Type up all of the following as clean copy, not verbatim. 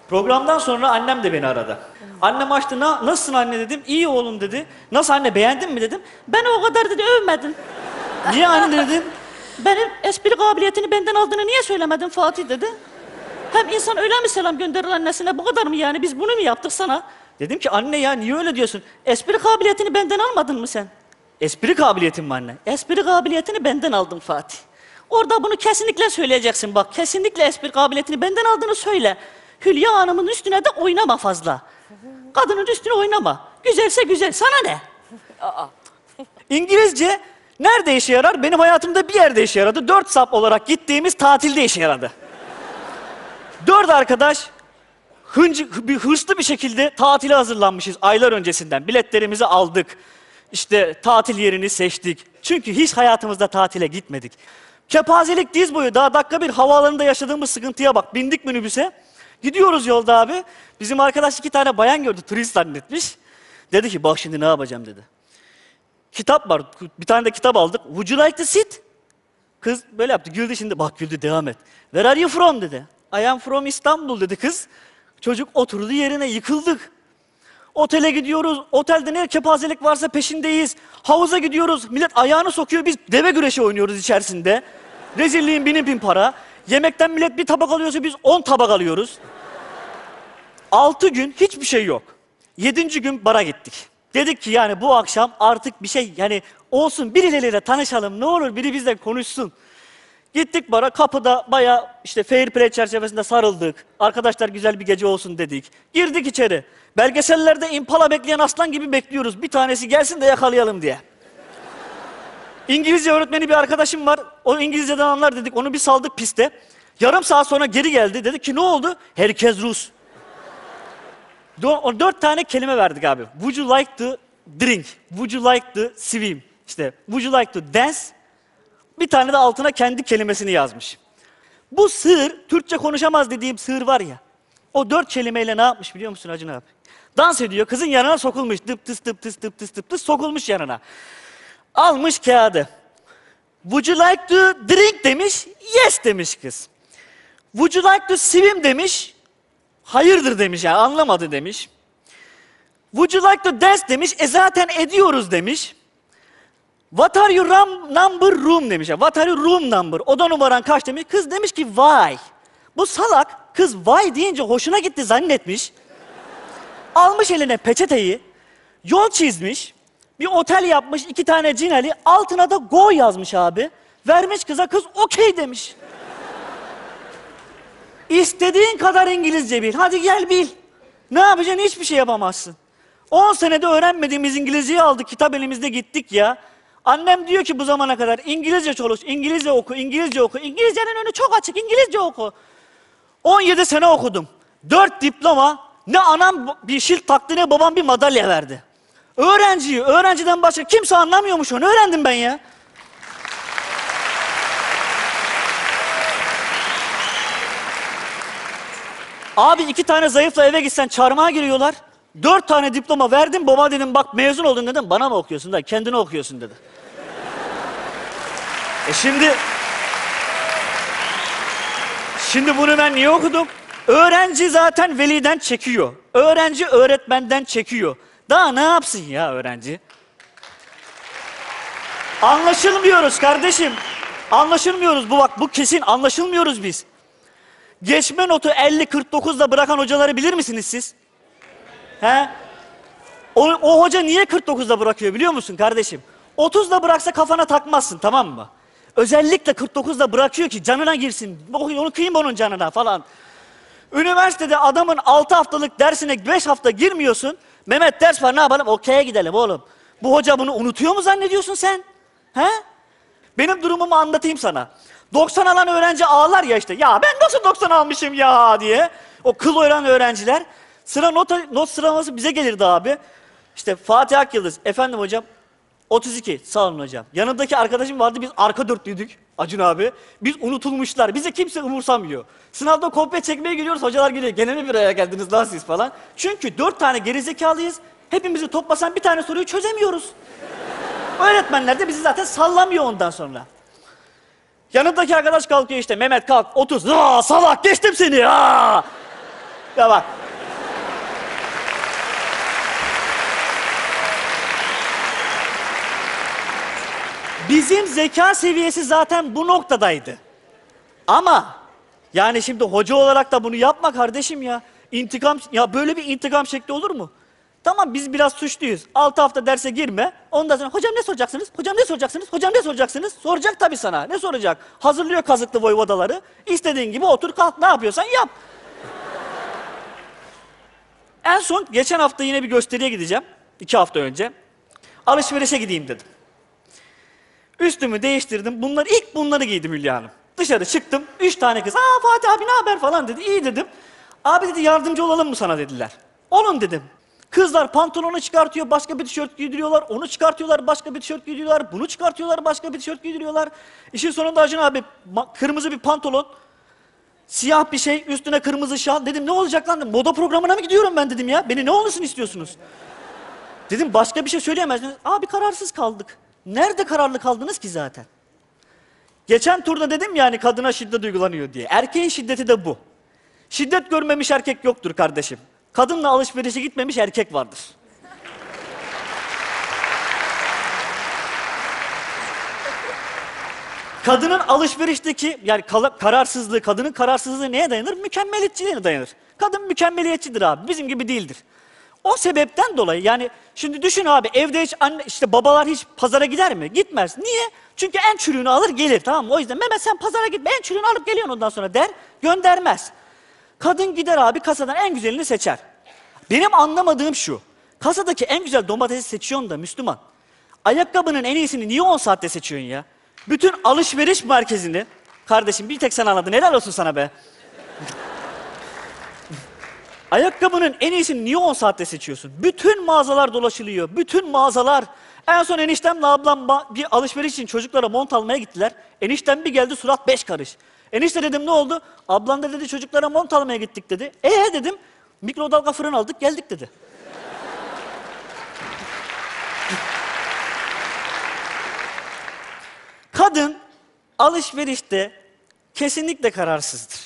Programdan sonra annem de beni aradı. Annem açtı, nasılsın anne dedim. İyi oğlum dedi. Nasıl anne, beğendin mi dedim. Beni o kadar dedi övmedin. Niye anne dedim. Benim espri kabiliyetini benden aldığını niye söylemedin Fatih dedi. Hem insan öyle mi selam gönderir annesine, bu kadar mı yani, biz bunu mu yaptık sana? Dedim ki anne ya niye öyle diyorsun? Espri kabiliyetini benden almadın mı sen? Espri kabiliyetim mi anne? Espri kabiliyetini benden aldın Fatih. Orada bunu kesinlikle söyleyeceksin bak. Kesinlikle espri kabiliyetini benden aldığını söyle. Hülya Hanım'ın üstüne de oynama fazla. Kadının üstüne oynama. Güzelse güzel, sana ne? İngilizce nerede işe yarar? Benim hayatımda bir yerde işe yaradı. 4 sap olarak gittiğimiz tatilde işe yaradı. 4 arkadaş hırslı bir şekilde tatile hazırlanmışız aylar öncesinden. Biletlerimizi aldık. İşte tatil yerini seçtik. Çünkü hiç hayatımızda tatile gitmedik. Kepazelik diz boyu. Daha dakika bir havaalanında yaşadığımız sıkıntıya bak. Bindik minibüse. Gidiyoruz yolda abi. Bizim arkadaş 2 tane bayan gördü. Turist zannetmiş. Dedi ki bak şimdi ne yapacağım dedi. Kitap var. Bir tane de kitap aldık. Would you like to sit? Kız böyle yaptı. Güldü şimdi. Bak güldü, devam et. Where are you from dedi. I am from İstanbul dedi kız. Çocuk oturdu yerine, yıkıldık. Otele gidiyoruz. Otelde ne kepazelik varsa peşindeyiz. Havuza gidiyoruz. Millet ayağını sokuyor. Biz deve güreşi oynuyoruz içerisinde. Rezilliğin bin para. Yemekten millet bir tabak alıyorsa biz 10 tabak alıyoruz. 6 gün hiçbir şey yok. 7. gün bara gittik. Dedik ki yani bu akşam artık bir şey yani olsun, birileriyle tanışalım. Ne olur biri bizle konuşsun. Gittik bara, kapıda bayağı işte fair play çerçevesinde sarıldık. Arkadaşlar güzel bir gece olsun dedik. Girdik içeri. Belgesellerde impala bekleyen aslan gibi bekliyoruz. Bir tanesi gelsin de yakalayalım diye. İngilizce öğretmeni bir arkadaşım var. O İngilizceden anlar dedik. Onu bir saldık piste. Yarım saat sonra geri geldi. Dedi ki ne oldu? Herkes Rus. 4 tane kelime verdik abi. Would you like to drink? Would you like to swim? İşte would you like to dance? Bir tane de altına kendi kelimesini yazmış. Bu sığır, Türkçe konuşamaz dediğim sığır var ya, o 4 kelimeyle ne yapmış biliyor musun Acun abi? Dans ediyor, kızın yanına sokulmuş, dıp tıs dıp tıs dıp tıs dıp tıs sokulmuş yanına. Almış kağıdı. Would you like to drink demiş, yes demiş kız. Would you like to swim demiş, hayırdır demiş yani anlamadı demiş. Would you like to dance demiş, zaten ediyoruz demiş. What are your room demiş. What are your room number? Oda numaran kaç demiş. Kız demiş ki why? Bu salak kız why deyince hoşuna gitti zannetmiş. Almış eline peçeteyi, yol çizmiş, bir otel yapmış, 2 tane cinali, altına da go yazmış abi. Vermiş kıza, kız okey demiş. İstediğin kadar İngilizce bil, hadi gel bil. Ne yapacaksın? Hiçbir şey yapamazsın. 10 senede öğrenmediğimiz İngilizceyi aldık, kitap elimizde gittik ya. Annem diyor ki bu zamana kadar İngilizce çalış, İngilizce oku, İngilizce oku. İngilizcenin önü çok açık, İngilizce oku. 17 sene okudum. 4 diploma, ne anam bir şilt taktı ne babam bir madalya verdi. Öğrenciden başka kimse anlamıyormuş onu, öğrendim ben ya. Abi 2 tane zayıfla eve gitsen çarmıha giriyorlar. 4 tane diploma verdim, baba dedim bak mezun oldun dedim. Bana mı okuyorsun da kendine okuyorsun dedi. Şimdi bunu ben niye okudum? Öğrenci zaten veliden çekiyor. Öğrenci öğretmenden çekiyor. Daha ne yapsın ya öğrenci? Anlaşılmıyoruz kardeşim. Anlaşılmıyoruz. Bu kesin anlaşılmıyoruz biz. Geçme notu 50-49'da bırakan hocaları bilir misiniz siz? He? O hoca niye 49'da bırakıyor biliyor musun kardeşim? 30'da bıraksa kafana takmazsın, tamam mı? Özellikle 49'da bırakıyor ki canına girsin. Onu kıyayım onun canına falan. Üniversitede adamın 6 haftalık dersine 5 hafta girmiyorsun. Mehmet ders var, ne yapalım? Okey'e gidelim oğlum. Bu hoca bunu unutuyor mu zannediyorsun sen? He? Benim durumumu anlatayım sana. 90 alan öğrenci ağlar ya işte. Ya ben nasıl 90 almışım ya diye. O kıl oyan öğrenciler. Not sıralaması bize gelirdi abi. İşte Fatih Akyıldız. Efendim hocam. 32. Sağ olun hocam. Yanındaki arkadaşım vardı. Biz arka dörtlüydük Acun abi. Biz unutulmuşlar. Bize kimse umursamıyor. Sınavda kopya çekmeye geliyoruz. Hocalar geliyor. Gene mi bir araya geldiniz lan siz falan. Çünkü 4 tane gerizekalıyız. Hepimizi toplasan bir tane soruyu çözemiyoruz. Öğretmenler de bizi zaten sallamıyor ondan sonra. Yanındaki arkadaş kalkıyor işte. Mehmet kalk 30. Aa, salak geçtim seni. Aa. Ya bak. Bizim zeka seviyesi zaten bu noktadaydı. Ama yani şimdi hoca olarak da bunu yapma kardeşim ya. İntikam, ya böyle bir intikam şekli olur mu? Tamam biz biraz suçluyuz. 6 hafta derse girme. Ondan sonra hocam ne soracaksınız? Hocam ne soracaksınız? Hocam ne soracaksınız? Soracak tabii sana. Ne soracak? Hazırlıyor kazıklı voyvodaları. İstediğin gibi otur kalk ne yapıyorsan yap. En son geçen hafta yine bir gösteriye gideceğim. 2 hafta önce. Alışverişe gideyim dedim. Üstümü değiştirdim. İlk bunları giydim Hülya Hanım. Dışarı çıktım. 3 tane kız. Aa Fatih abi ne haber falan dedi. İyi dedim. Abi dedi yardımcı olalım mı sana dediler. Olun dedim. Kızlar pantolonu çıkartıyor, başka bir tişört giydiriyorlar. Onu çıkartıyorlar, başka bir tişört giydiriyorlar. Bunu çıkartıyorlar, başka bir tişört giydiriyorlar. İşin sonunda Acun abi kırmızı bir pantolon, siyah bir şey, üstüne kırmızı şal. Dedim ne olacak lan? Moda programına mı gidiyorum ben dedim ya. Beni ne olursun istiyorsunuz? Dedim başka bir şey söyleyemezsiniz. Abi kararsız kaldık. Nerede kararlı kaldınız ki zaten? Geçen turda dedim yani kadına şiddet uygulanıyor diye. Erkeğin şiddeti de bu. Şiddet görmemiş erkek yoktur kardeşim. Kadınla alışverişe gitmemiş erkek vardır. Kadının alışverişteki yani kararsızlığı, kadının kararsızlığı neye dayanır? Mükemmeliyetçiliğine dayanır. Kadın mükemmeliyetçidir abi, bizim gibi değildir. O sebepten dolayı yani şimdi düşün abi evde hiç anne işte babalar hiç pazara gider mi? Gitmez. Niye? Çünkü en çürüğünü alır gelir tamam mı? O yüzden Mehmet sen pazara gitme en çürüğünü alıp geliyorsun ondan sonra der göndermez. Kadın gider abi kasadan en güzelini seçer. Benim anlamadığım şu. Kasadaki en güzel domatesi seçiyorsun da Müslüman. Ayakkabının en iyisini niye 10 saatte seçiyorsun ya? Bütün alışveriş merkezini kardeşim bir tek sen anladın helal olsun sana be. Ayakkabının en iyisini niye 10 saatte seçiyorsun? Bütün mağazalar dolaşılıyor. Bütün mağazalar. En son eniştemle ablam bir alışveriş için çocuklara mont almaya gittiler. Eniştem bir geldi surat 5 karış. Enişte dedim ne oldu? Ablam da dedi çocuklara mont almaya gittik dedi. Dedim mikrodalga fırın aldık geldik dedi. Kadın alışverişte kesinlikle kararsızdır.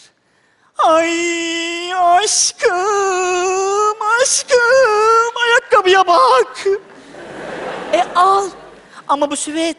Ay aşkım, aşkım, ayakkabıya bak. Al. Ama bu süvet.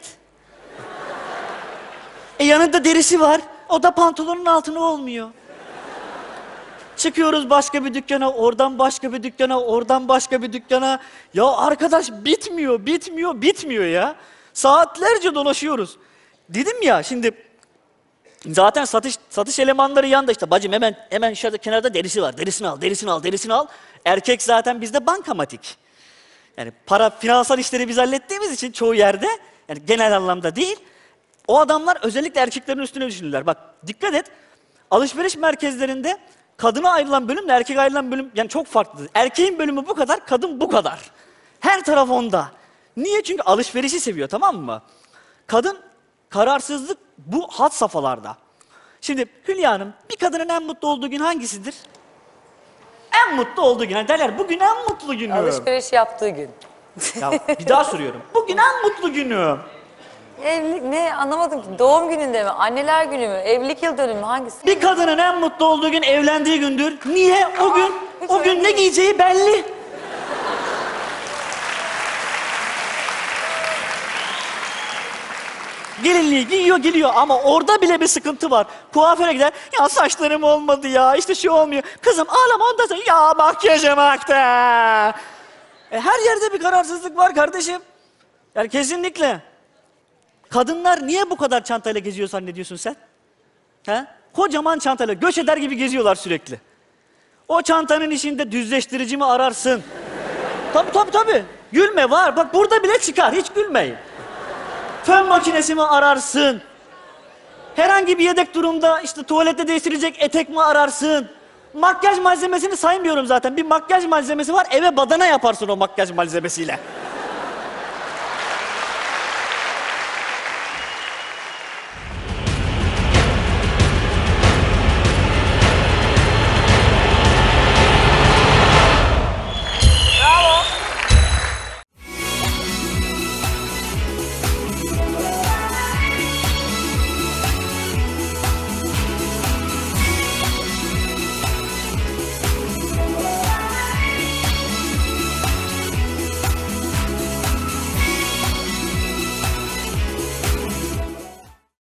Yanında derisi var. O da pantolonun altına olmuyor. Çıkıyoruz başka bir dükkana, oradan başka bir dükkana, oradan başka bir dükkana. Ya arkadaş bitmiyor, bitmiyor, bitmiyor ya. Saatlerce dolaşıyoruz. Dedim ya şimdi zaten satış elemanları yanında işte bacım hemen içeride kenarda derisi var. Derisini al, derisini al, derisini al. Erkek zaten bizde bankamatik. Yani finansal işleri biz hallettiğimiz için çoğu yerde yani genel anlamda değil. O adamlar özellikle erkeklerin üstüne düşünürler. Bak dikkat et. Alışveriş merkezlerinde kadına ayrılan bölümle erkek ayrılan bölüm yani çok farklıdır. Erkeğin bölümü bu kadar, kadın bu kadar. Her taraf onda. Niye? Çünkü alışverişi seviyor tamam mı? Kadın kararsızlık bu had safhalarda. Şimdi Hülya Hanım bir kadının en mutlu olduğu gün hangisidir? En mutlu olduğu gün. Yani derler bugün en mutlu günüm. Alışveriş yaptığı gün. Ya bir daha soruyorum. Bugün en mutlu günüm. Evlilik ne anlamadım ki. Doğum gününde mi? Anneler günü mü? Evlilik yıl dönümü mü? Hangisi? Bir kadının en mutlu olduğu gün evlendiği gündür. Niye? O gün ne giyeceği belli. Gelinliği giyiyor geliyor ama orada bile bir sıkıntı var. Kuaföre gider, ya saçlarım olmadı ya, işte şu olmuyor. Kızım ağlama ondan sonra, ya makyajım aktı. Her yerde bir kararsızlık var kardeşim. Yani kesinlikle. Kadınlar niye bu kadar çantayla geziyor zannediyorsun sen? He? Kocaman çantayla, göç eder gibi geziyorlar sürekli. O çantanın içinde düzleştirici mi ararsın? Tabii. Gülme var, bak burada bile çıkar, hiç gülmeyin. Fön makinesi mi ararsın? Herhangi bir yedek durumda işte tuvalette değiştirecek etek mi ararsın? Makyaj malzemesini saymıyorum zaten. Bir makyaj malzemesi var, eve badana yaparsın o makyaj malzemesiyle.